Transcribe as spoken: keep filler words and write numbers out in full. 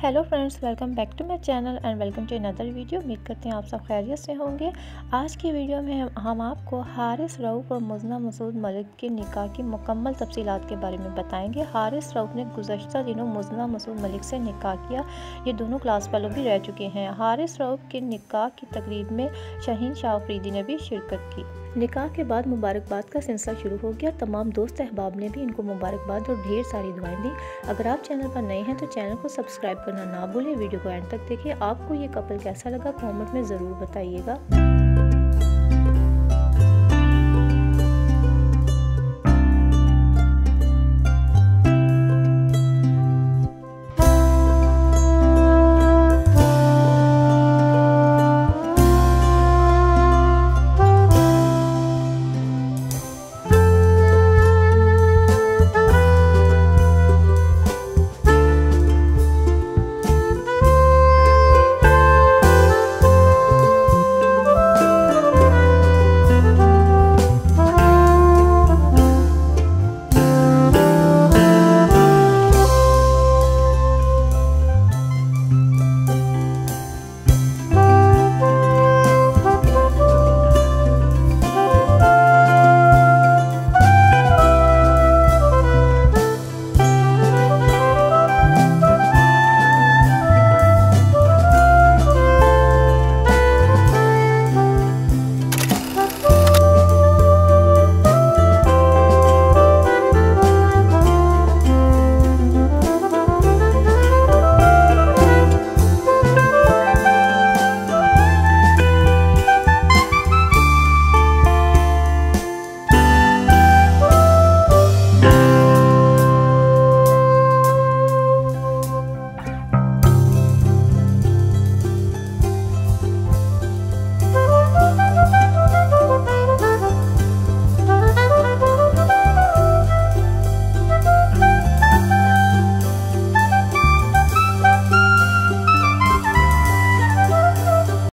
Hello friends, welcome back to my channel and welcome to another video. उम्मीद करते हैं आप सब खैरियत से होंगे। आज की वीडियो में हम हम आपको हारिस रऊफ़ और मुज़ना मसूद मलिक के निकाह की मुकम्मल तफसीलात के बारे में बताएंगे। हारिस रऊफ़ ने गुज़श्ता दिनों मुज़ना मसूद मलिक से निकाह किया। ये दोनों क्लास फेलो भी रह चुके हैं। हारिस रऊफ़ के निकाह की तकरीब में शाहीन शाह अफरीदी ने भी शिरकत की। निकाह के बाद मुबारकबाद का सिलसिला शुरू हो गया। तमाम दोस्त अहबाब ने भी इनको मुबारकबाद और ढेर सारी दुआएं दी। अगर आप चैनल पर नए हैं तो चैनल को सब्सक्राइब करना ना भूलें। वीडियो को एंड तक देखिए। आपको ये कपल कैसा लगा कमेंट में ज़रूर बताइएगा।